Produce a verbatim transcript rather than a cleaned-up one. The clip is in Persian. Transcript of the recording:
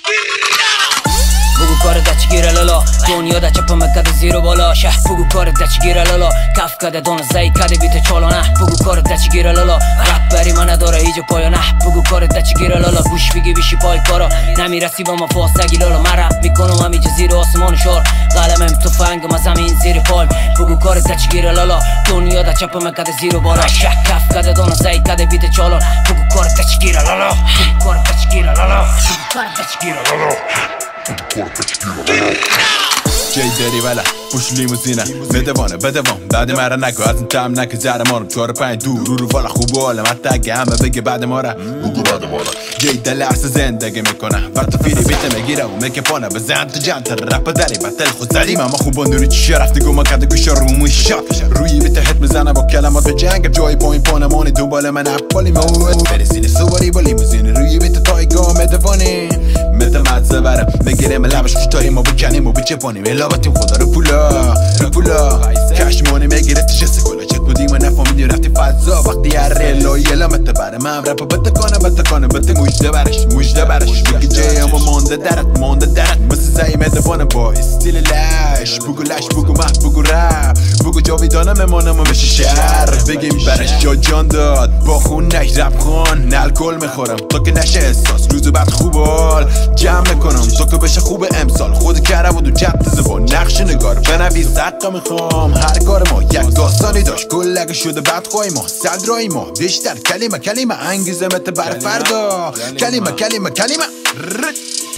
بگو کارت چی گیره لالا دنیا دا چپا مکده زیر و بالا شه بگو کارت چی گیره لالا کف کده دون زی کده بیت چالا نه بگو کارت چی گیره لالا رپ بری من نداره هیچ پایا نه بگو کارت چی گیره لالا گوش بگی بیشی پای کارا نمیرسی با ما فاستگی لالا من رپ میکنم همینجا زیر آسمان شار قلمم تو فنگم از زمین زیر پایم بگو کارت چی گیره لالا دنیا دا چپا مکده زیر و بالا شه کف کده دون زی کده بیت چالا بگو کارت چی گیره لالا بگو کارت چی گیره لالا بگو کارت چی گیره لالا جای داری ولی پوش لیموزینه بدوانه بدوان بعد مرا نکو از این تم نکه زر مارم چهار پنج دور رو رو والا خوب و حالم حتی اگه همه بگه بعد ماره بگو بعد ماره جای دل لحظه زندگی میکنه وقت فیری بیت میگیره و میکپانه بزن تو جنت رپ داری بطل خود زدیم اما خوب نوری چی شرفتی گو ما کده گوشه رو موی شاد روی بیت هت میزنه با کلمات به جنگ جای پایین پانمانی دنبال من اقبالی موت برسینی سواری با لیموزینی روی بیت تایگا مدوانی مثل مزه برم بگیریم لبش کشتاریم و بکنیم و بچپانیم الابتیم خدا رو پولا رو پولا کشمانی میگیره تیشه کلا چک بودیم و نفهمیدیم رفتی فضا وقتی هر ریلایی الامت بره من رپ بتکانه بتکانه بته مجده برش مجده برش بگی جای اما مانده درت مانده درت مثل زی مدوانه با استیل لش بگو لش بگو مح بگو رپ بگو جاویدانه ممانم و بشه شهر بگیم برش جا جان داد با خون نش رپ خون نه الکل میخورم تا که نشه احساس روزو بعد خوبال جمع میکنم تا که بشه خوب امسال خود کره بود و جبت زبان نقش نگار بنویس حقا میخوام هر کار ما یک داستانی داشت کل اگه شده بعد خواهی ما صد رای ما بیشتر کلمه کلمه انگیزه مت بر فردا کلمه کلمه کلمه